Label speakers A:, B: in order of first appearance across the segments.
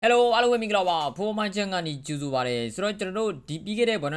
A: Hello အားလုံးပဲမင်္ဂလာပါဖိုးမိုင်းချန်ကနေကြိုဆိုပါရစေဆိုတော့ကျွန်တော်တို့ဒီပြီးခဲ့တဲ့ဘော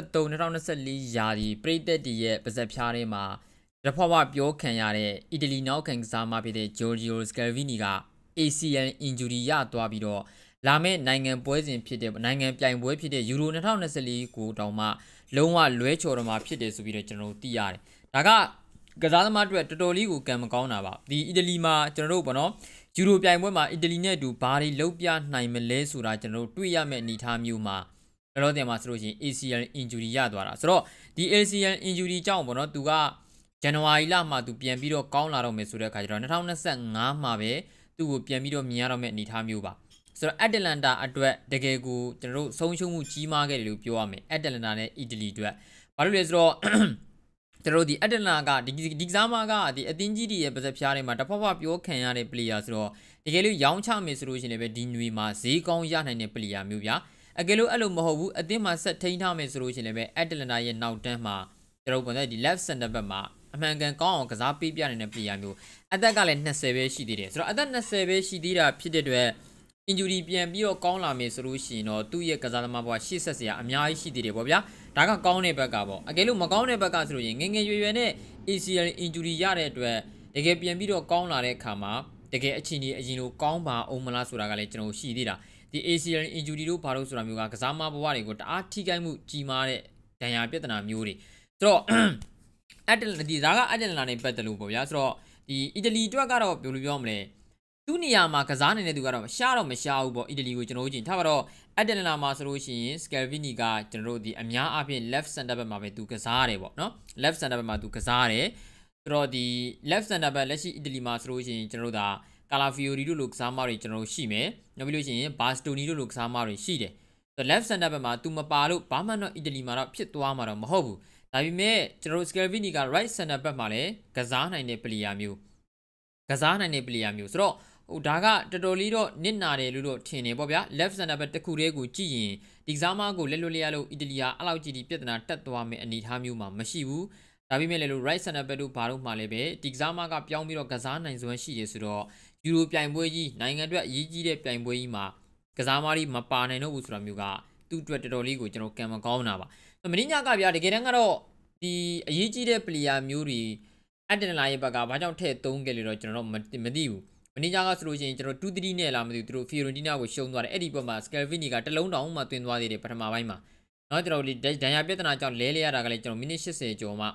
A: 2023-2024ရာသီပြည်သက်တည်ရဲ့ပါဇက်ဖျားထဲမှာရဖွားဖွားပြောခံရတဲ့အီတလီနောက်ခံကစားမဖြစ်တဲ့ Giorgio Scalvini က ACL injury ရသွားပြီးတော့လာမယ့်နိုင်ငံပွဲစဉ်ဖြစ်တဲ့နိုင်ငံပြိုင်ပွဲဖြစ်တဲ့ Euro 2024ကိုတောင်မှလုံးဝလွဲချော်တော့မှာဖြစ်တယ်ဆိုပြီးတော့ကျွန်တော်တို့သိရတယ်ဒါကကစားသမားတွေတော်တော်လေးကိုကံမကောင်းတာပါဒီအီတလီမှာကျွန်တော်တို့ပေါ့နော်ယူရိုပြိုင်ပွဲမှာအီတလီနဲ့အတူဘာတွေလုံးပြနိုင်မလဲဆိုတာကျွန်တော်တို့တွေ့ရမယ့်အနေအထားမျိုးမှာလောလောဆယ်မှာဆိုလို့ရှိရင် ACL injury ရသွားတာဆိုတော့ဒီ ACL injury ကြောင့်ပေါ့နော်သူကဇန်နဝါရီလမှာသူပြန်ပြီးတော့ကောင်းလာတော့မယ်ဆိုတဲ့အခါကျတော့2025မှာပဲသူ့ကိုပြန်ပြီးတော့မြင်ရတော့မယ့်အနေအထားမျိုးပါဆိုတော့အက်တလန်တာအတွက်တကယ်ကိုကျွန်တော်တို့ဆုံးရှုံးမှုကြီးမားခဲ့တယ်လို့ပြောရမယ်အက်တလန်တာနဲ့အီတလီအတွက်ဘာလို့လဲဆိုတော့ကျွန်တော်ဒီအက်တလန်ကဒီကစားမကဒီအသင်းကြီးတွေရဲ့ပါဇက်ဖျားတွေမှာတဖွာဖွာပြောခံရတဲ့ player ဆိုတော့တကယ်လို့ရောင်းချမယ်ဆိုလို့ရှိရင်လည်းဒီຫນွေမှာဈေးကောင်းရနိုင်တဲ့ player မျိုးဗျာအကယ်လို့အဲ့လိုမဟုတ်ဘူးအသင်းမှာဆက်ထိန်းထားမယ်ဆိုလို့ရှိရင်လည်းအက်တလန်တာရဲ့နောက်တန်းမှာကျွန်တော်ဒီ left center back မှာအမှန်ကန်ကောင်းအောင်ကစားပေးပြနေတဲ့ player မျိုးအသက်ကလည်း20ပဲရှိသေးတယ်ဆိုတော့အသက်20ပဲရှိသေးတာဖြစ်တဲ့အတွက်injury ပြန်ပြီးတော့ကောင်းလာမယ်ဆိုလို့ရှိရင်တော့သူ့ရဲ့ကစားသမားဘဝရှေ့ဆက်စရာအများကြီးရှိသေးတယ်ပေါ့ဗျာဒါကကောင်းတဲ့ဘက်ကပေါ့အကယ်လို့မကောင်းတဲ့ဘက်ကဆိုလို့ရင်ငငယ်ရွယ်ရွယ်နဲ့ ACL injury ရတဲ့အတွက်တကယ်ပြန်ပြီးတော့ကောင်းလာတဲ့အခါမှာတကယ်အခြေအနေအရင်လိုကောင်းပါအောင်မလားဆိုတာကလည်းကျွန်တော်ရှိသေးတာဒီ ACL injury တို့ဘာလို့ဆိုတာမျိုးကကစားမဘဝတွေကိုတအားထိခိုက်မှုကြီးမားတဲ့ဒဏ်ရာပြဿနာမျိုးတွေဆိုတော့အက်တလန်ဒီဒါကအက်တလန်နဲ့ပတ်သက်လို့ပေါ့ဗျာဆိုတော့ဒီအီတလီအတွက်ကတော့ဘယ်လိုပြောမလဲသူ့နေရာမှာကစားနေတဲ့သူကတော့ရှားတော့မရှားဘူးပေါ့အီတလီကိုကျွန်တော်တို့ကြည့်ထားပါတော့အက်တလန်မှာဆိုလို့ရှိရင် Scalvini ကကျွန်တော်တို့ဒီအများအားဖြင့် left center back မှာပဲသူကစားရတယ်ပေါ့နော် left center back မှာသူကစားရတယ်ဆိုတော့ဒီ left center back လက်ရှိအီတလီမှာဆိုလို့ရှိရင်ကျွန်တော်တို့ဒါ Calafiori တို့လိုကစားမတွေကျွန်တော်တို့ရှိမယ်နောက်ပြီးလို့ရှိရင် Bastoni တို့လိုကစားမတွေရှိတယ်ဆိုတော့ left center back မှာသူမပါလို့ဘာမှတော့အီတလီမှာတော့ဖြစ်သွားမှာတော့မဟုတ်ဘူးဒါပေမဲ့ကျွန်တော်တို့ Scalvini က right center back မှာလည်းကစားနိုင်တဲ့ player မျိုးဆိုတော့ဟိုဒါကတော်တော်လေးတော့နစ်နာတယ်လို့တော့ထင်တယ်ပေါ့ဗျာ left center back တစ်ခုတည်းကိုကြည့်ရင်ဒီကစားမကိုလက်လွတ်လျက်လို့အီတလီကအဲ့လောက်ကြီးဒီပြဿနာတက်သွားမယ်အနေအထားမျိုးမှာမရှိဘူးဒါပေမဲ့လည်းလို့ right center back တို့ဘာလို့မှလည်းပဲဒီကစားမကပြောင်းပြီးတော့ကစားနိုင်စွမ်းရှိတယ်ဆိုတော့ယူရိုပြိုင်ပွဲကြီးနိုင်ငံအတွက်အရေးကြီးတဲ့ပြိုင်ပွဲကြီးမှာကစားမတွေမပါနိုင်တော့ဘူးဆိုတာမျိုးကသူ့အတွက်တော်တော်လေးကိုကျွန်တော်ကံမကောင်းတာပါမင်းညကဗျာတကယ်တမ်းကတော့ဒီအရေးကြီးတဲ့ player မျိုးတွေအက်တလန်ရဲ့ဘက်ကဘာကြောင့်ထည့်သုံးခဲ့လို့တော့ကျွန်တော်မသိဘူးမင်းညကဆိုလို့ရှိရင်ကျွန်တော်2-3နဲ့လာမသိဘူးသူတို့ Fiorentina ကိုရှုံးသွားတယ်အဲ့ဒီဘက်မှာ Scalvini ကတလုံးတောင်မှတွင်သွားသေးတယ်ပထမပိုင်းမှာเนาะကျွန်တော်ဒဏ်ရာပြဿနာကြောင့်လဲလဲရတာကလည်းကျွန်တော်မိနစ်80ကျော်မှ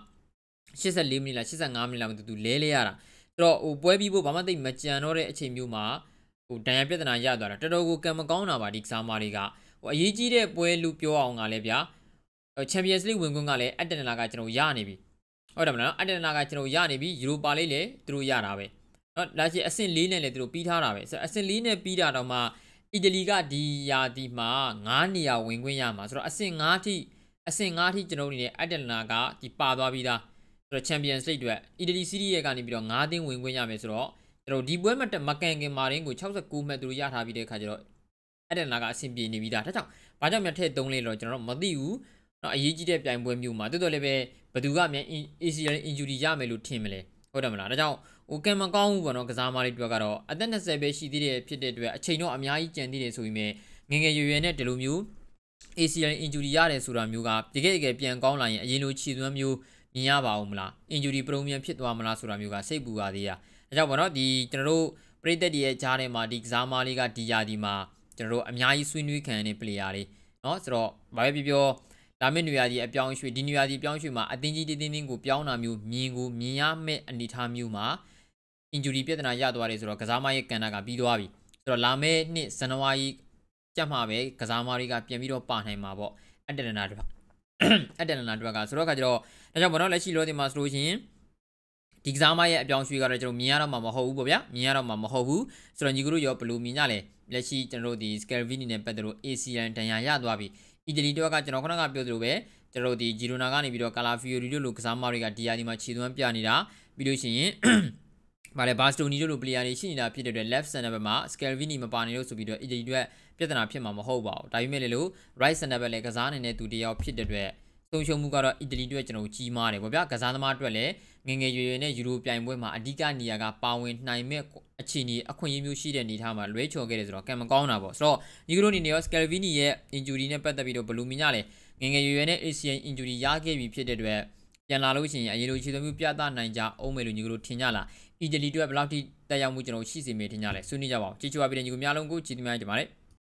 A: 84မိနစ်လား85မိနစ်လားမသိဘူးလဲလဲရတာဆိုတော့ဟိုပွဲပြီးဖို့ဘာမှသိမကြံတော့တဲ့အချိန်မျိုးမှာဟိုဒဏ်ရာပြဿနာရသွားတာတော်တော်ကိုကံမကောင်းတာပါဒီကစားမတွေကဟိုအရေးကြီးတဲ့ပွဲလို့ပြောအောင်ကလည်းဗျာ Champions League ဝင်ခွင့်ကလည်းအက်တလန်ကကျွန်တော်ရနေပြီဟုတ်တယ်မလားအက်တလန်ကကျွန်တော်ရနေပြီယူရိုပါလေးလည်းသူတို့ရတာပဲနော်လာချီအဆင့်4နဲ့လည်းသူတို့ပြီးထားတာပဲဆိုတော့အဆင့်4နဲ့ပြီးတာတော့မှအီတလီကဒီယာဒီမှာ9နေရာဝင်ခွင့်ရမှာဆိုတော့အဆင့်5ထိကျွန်တော်အနေနဲ့အက်တလန်ကဒီပါသွားပြီးသားဆိုတော့ Champions League အတွက်အီတလီစီးရီးရဲ့ကနေပြီးတော့9သင်းဝင်ခွင့်ရမယ်ဆိုတော့ကျွန်တော်ဒီပွဲမှာမကန်ခင်မာရင်းကို69မှတ်သူတို့ရထားပြီးတဲ့အခါကျတော့အက်တလန်ကအဆင်ပြေနေပြီးသားဒါကြောင့်ဘာကြောင့်မြတ်ထည့်သုံးလဲတော့ကျွန်တော်မသိဘူးနော်အရေးကြီးတဲ့ပြိုင်ပွဲမျိုးမှာတော်တော်လေးပဲဘသူကမြန် ACL injury ရမယ်လို့ထင်မလဲဟုတ်တယ်မလားဒါကြောင့်ဟိုကံမကောင်းဘူးပေါ့နော်ကစားမလေးတွေကတော့အသက်20ပဲရှိသေးတယ်ဖြစ်တဲ့အတွက်အချိန်တော့အများကြီးကျန်သေးတယ်ဆိုပြီးမြဲငငယ်ရွယ်ရွယ်နဲ့ဒီလိုမျိုး ACL injury ရတယ်ဆိုတာမျိုးကတကယ်ပြန်ကောင်းလာရင်အရင်လိုခြေသွမ်းမျိုးမြင်ရပါဦးမလား injury ပရုံမြန်ဖြစ်သွားမလားဆိုတာမျိုးကစိတ်ပူပါသေးတာဒါကြောင့်ပေါ့နော်ဒီကျွန်တော်တို့ပရိသတ်တွေရဲ့ကြားထဲမှာဒီကစားမလေးကဒီယာဒီမှာကျွန်တော်တို့အများကြီးဆွေးနွေးခံရတဲ့ player တွေเนาะဆိုတော့ဘာပဲပြောလာမယ့်နေရာကြီးအပြောင်းရွှေ့ဒီနေရာကြီးပြောင်းရွှေ့မှာအတင်းကြီးတင်းကိုပြောင်းတာမျိုးမြင်ရမယ့်အနေအထားမျိုးမှာ injury ပြဿနာရသွားတယ်ဆိုတော့ကစားမရဲ့ကန်တာကပြီးသွားပြီဆိုတော့လာမယ့်နှစ်ဇန်နဝါရီကျမှပဲကစားမတွေကပြန်ပြီးတော့ပါနိုင်မှာပေါ့အက်တလန်တို့ကဆိုတော့ခါကျတော့ဒါကြောင့်ဘာလို့လက်ရှိလောဒီမှာဆိုလို့ရှိရင်ဒီကစားမရဲ့အပြောင်းရွှေ့ကတော့ကျွန်တော်မြင်ရတော့မှာမဟုတ်ဘူးပေါ့ဗျာမြင်ရတော့မှာမဟုတ်ဘူးဆိုတော့ညီကတို့ရောဘယ်လိုမြင်ကြလဲလက်ရှိကျွန်တော်တို့ဒီ Scalvini နဲ့ပတ်သက်လို့ ACL ဒဏ်ရာရသွားပြီအီတလီတို့ကကျွန်တော်ခုနကပြောသလိုပဲကျွန်တော်တို့ဒီဂျီရိုနာကနေပြီးတော့ Calafiori တို့လိုကစားမတွေကဒီယာဒီမှာခြေသွမ်းပြနေတာပြီးလို့ရှိရင်ဗါလေ Bastoni တို့လို player တွေရှိနေတာဖြစ်တဲ့အတွက် left center back မှာ Scalvini မပါနေလို့ဆိုပြီးတော့အီတလီတို့ပြဿနာဖြစ်မှာမဟုတ်ပါဘူးဒါပေမဲ့လေလို့ right center back လည်းကစားနေတဲ့သူတယောက်ဖြစ်တဲ့အတွက်ဆုံးရှုံးမှုကတော့အီတလီအတွက်ကျွန်တော်ကြီးမားတယ်ပေါ့ဗျာကစားသမားအတွက်လည်းငငယ်ရွယ်ရွယ်နဲ့ယူရိုပြိုင်ပွဲမှာအဓိကနေရာကပါဝင်နိုင်မဲ့အခြေအနေအခွင့်အရေးမျိုးရှိတဲ့အနေအထားမှာလွဲချော်ခဲ့တယ်ဆိုတော့ကံမကောင်းတာပေါ့ဆိုတော့ညီကတို့အနေနဲ့ရော Scalvini ရဲ့ injury နဲ့ပတ်သက်ပြီးတော့ဘယ်လိုမြင်ကြလဲငငယ်ရွယ်ရွယ်နဲ့ ACL injury ရခဲ့ပြီဖြစ်တဲ့အတွက်ပြန်လာလို့ရှိရင်အရေးလိုခြေသွင်းမှုပြသနိုင်ကြအောင်မယ်လို့ညီကတို့ထင်ကြလားအီတလီအတွက်ဘယ်လောက်ထိတက်ရောက်မှုကျွန်တော်ရှိစေမယ်ထင်ကြလဲဆွေးနွေးကြပါဦးကြည့်ချပါပြီးတဲ့ညီကများလုံးကိုကြည်တင်များကြပါလေ